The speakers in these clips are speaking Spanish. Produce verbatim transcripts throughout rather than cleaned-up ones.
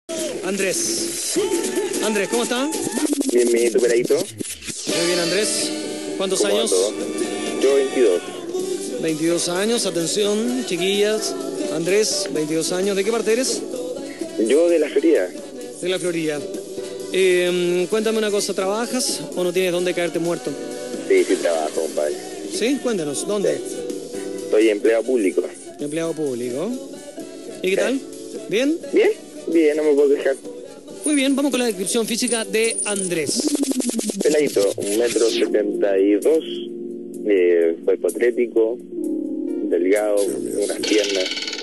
Andrés. Andrés, ¿cómo está? Bien, bien, ¿tu peladito? Muy bien, Andrés. ¿Cuántos ¿Cómo años? ando? Yo veintidós. veintidós años, atención, chiquillas. Andrés, veintidós años. ¿De qué parte eres? Yo de la Florida. De la Florida. Eh, cuéntame una cosa, ¿trabajas o no tienes dónde caerte muerto? Sí, sí trabajo, compadre. ¿Sí? Cuéntanos, ¿dónde? Soy empleado público. Empleado público. ¿Y qué tal? ¿Bien? Bien, bien, no me puedo quejar. Muy bien, vamos con la descripción física de Andrés. Peladito, un metro setenta y dos, eh, cuerpo atlético, delgado, unas piernas.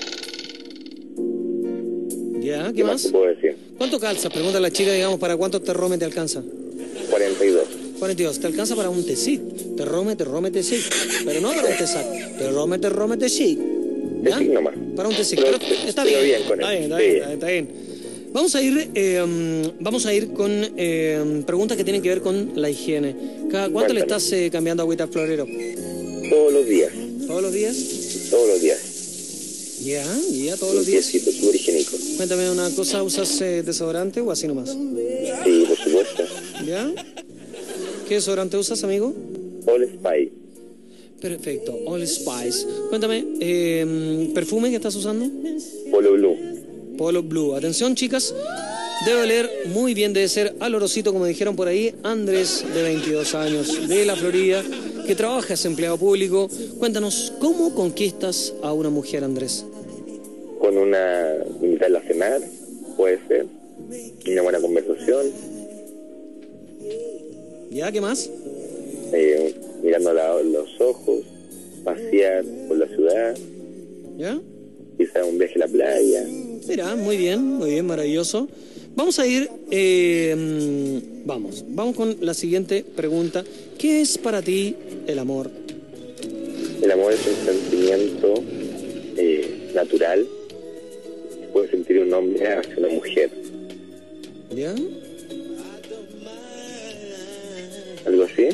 ¿Ya? ¿Qué, ¿Qué más más? te puedo decir? ¿Cuánto calzas? Pregunta a la chica, digamos, ¿para cuántos terromes te alcanza? cuarenta y dos. cuarenta y dos. ¿Te alcanza para un tecit? Terrome, terrome, tecit. Pero no para un tesac. Terrome, terrome, tecit. ¿Ya? Tecit nomás. Para un tecit. Pero Pero está te- te bien. va bien con Está él. bien, está Sí. bien, está bien, está bien. Vamos a ir, eh, um, vamos a ir con eh, preguntas que tienen que ver con la higiene. ¿Cada cuánto le Cuéntame. estás eh, cambiando agüita al florero? Todos los días, ¿Todos los días? todos los días. Ya, ya, todos los días. Limpiecito, súper higiénico. Cuéntame una cosa, ¿usas eh, desodorante o así nomás? Sí, por supuesto. ¿Ya? ¿Qué desodorante usas, amigo? All Spy. Perfecto, All Spice. Cuéntame, eh, ¿perfume que estás usando? Polo Blue. Polo Blue. Atención, chicas, debe oler muy bien, debe ser alorosito, como dijeron por ahí. Andrés, de veintidós años, de la Florida, que trabaja, es empleado público. Cuéntanos, ¿cómo conquistas a una mujer, Andrés? Con una, invitarla a cenar, puede ser, una buena conversación, ¿Ya? ¿Qué más? eh, mirándola a los ojos, pasear por la ciudad, ¿Ya? quizá un viaje a la playa. Mira, muy bien, muy bien, maravilloso. Vamos a ir, eh, mm, vamos, vamos con la siguiente pregunta. ¿Qué es para ti el amor? El amor es un sentimiento eh, natural que puede sentir un hombre hacia una mujer. ¿Ya? ¿Algo así?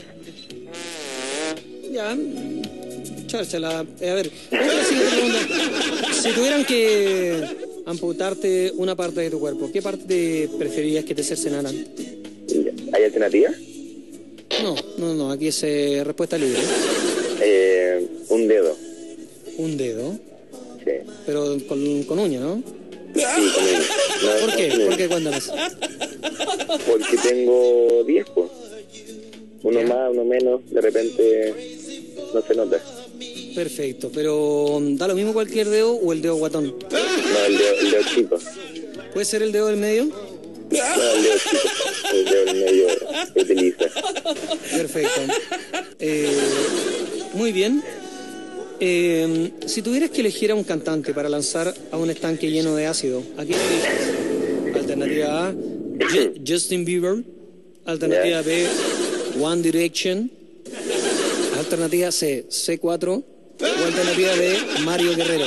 Ya, chársela. Eh, a ver, vamos a la siguiente pregunta. Si tuvieran que amputarte una parte de tu cuerpo, ¿qué parte preferirías que te cercenaran? ¿Hay alternativa? No, no, no, aquí es eh, respuesta libre. Eh, un dedo. Un dedo, Sí. pero con, con uña, ¿no? Sí, con uno. No, ¿Por qué? no, ¿Por qué? Cuéntanos. Porque tengo diez, pues. Uno Ya. más, uno menos, de repente no se nota. Perfecto, pero ¿da lo mismo cualquier dedo o el dedo guatón? No, el dedo, el dedo chico. ¿Puede ser el dedo del medio? No, el dedo chico. El dedo en medio que utiliza. Perfecto. Eh, muy bien. Eh, si tuvieras que elegir a un cantante para lanzar a un estanque lleno de ácido, ¿a quién eliges? Alternativa A, Ju- Justin Bieber. Alternativa B, One Direction. Alternativa C, C cuatro. O alternativa D, Mario Guerrero.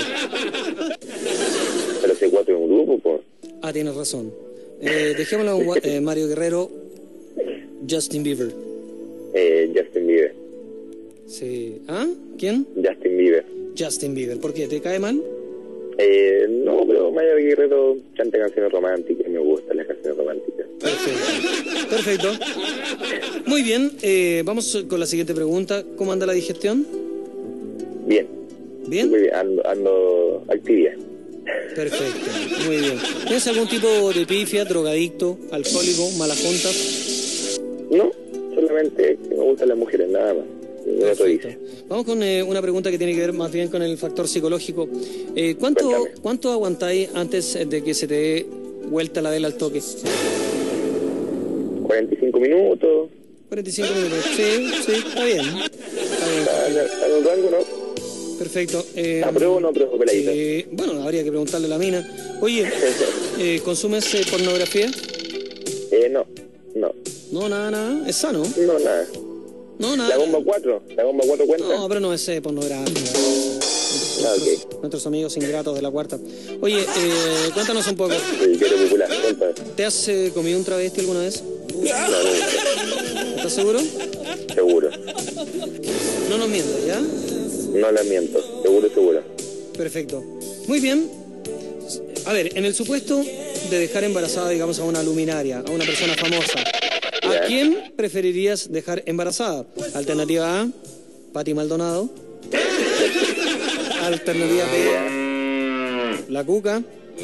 Pero C cuatro es un grupo, pues. Ah, tienes razón. Eh, dejémoslo en Wa- eh, Mario Guerrero, Justin Bieber. Eh, Justin Bieber. Sí. ¿Ah? ¿Quién? Justin Bieber. Justin Bieber. ¿Por qué? ¿Te cae mal? Eh, no, pero Mario Guerrero canta canciones románticas y me gustan las canciones románticas. Perfecto. Perfecto. Muy bien. eh, vamos con la siguiente pregunta. ¿Cómo anda la digestión? Bien. ¿Bien? Muy bien, ando, ando actividad. Perfecto. Muy bien. ¿Tienes algún tipo de pifia, drogadicto, alcohólico, malas juntas? No, solamente que me gustan las mujeres, nada más. Ningún otro Perfecto. dice. Vamos con eh, una pregunta que tiene que ver más bien con el factor psicológico. Eh, ¿cuánto, Cuéntame. ¿Cuánto aguantáis antes de que se te dé vuelta la vela al toque? cuarenta y cinco minutos. cuarenta y cinco minutos. Sí, sí, está bien. Está bien. Está está en un rango, ¿no? Perfecto. Eh, ¿Apruebo o no apruebo, peladito? eh, bueno, habría que preguntarle a la mina. Oye, eh, ¿consumes eh, pornografía? eh, no, no, No, nada, nada. ¿Es sano? no, nada. No, nada. ¿La bomba cuatro? ¿La bomba cuatro cuenta? No, pero no es eh, pornografía. Ah, Nuestros, ok. nuestros amigos ingratos de la cuarta. Oye, eh, cuéntanos un poco. El diario popular, cuenta. ¿Te has eh, comido un travesti alguna vez? No, nunca. ¿Estás seguro? Seguro. No nos mientas, ¿ya? No la miento. Seguro, seguro. Perfecto. Muy bien. A ver, en el supuesto de dejar embarazada, digamos, a una luminaria, a una persona famosa. ¿A Ya. quién preferirías dejar embarazada? Alternativa A, Pati Maldonado. Alternativa B, Ya. La Cuca.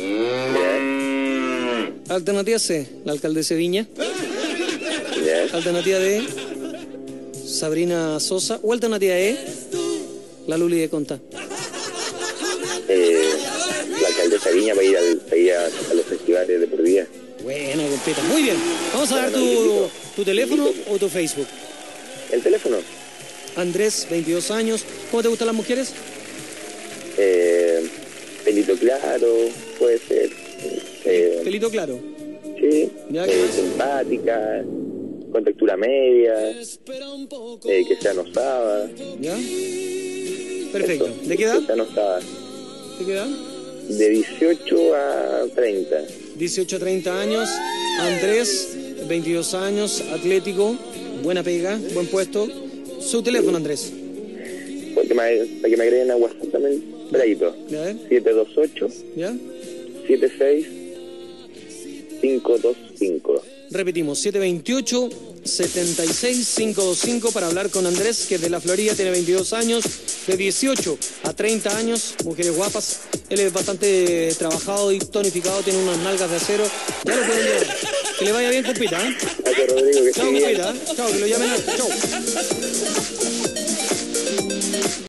Ya. Alternativa C, la alcaldesa de Viña. Ya. Alternativa D, Sabrina Sosa. O alternativa E, la Luli de Conta. Eh, la alcaldesa Viña para ir, al, para ir a, a los festivales de por día. Buena, compita. Muy bien. Vamos a dar tu, tu teléfono o tu Facebook. ¿El teléfono? Andrés, veintidós años. ¿Cómo te gustan las mujeres? Eh, pelito claro, puede ser. Eh, Pelito claro. sí, Ya, eh, ¿qué más? simpática, con textura media, eh, que sean osadas. ¿Ya? Perfecto. Eso, ¿De qué edad? Que sean osadas. ¿De qué edad? De dieciocho a treinta. dieciocho a treinta años. Andrés, veintidós años, atlético, buena pega, buen puesto. Su teléfono, Andrés. Porque me, para que me agreguen a WhatsApp también, pedadito. ¿Ya ver? siete dos ocho, ¿Ya? siete seis, cinco dos cinco. Repetimos, siete veintiocho, setenta y seis, quinientos veinticinco para hablar con Andrés, que es de la Florida, tiene veintidós años, de dieciocho a treinta años, mujeres guapas. Él es bastante trabajado y tonificado, tiene unas nalgas de acero. Ya lo pueden llevar. Que le vaya bien, compita, ¿eh? Gracias, Rodrigo, que Chao, esté bien. compita. ¿eh? Chao, que lo llamen a... Chao.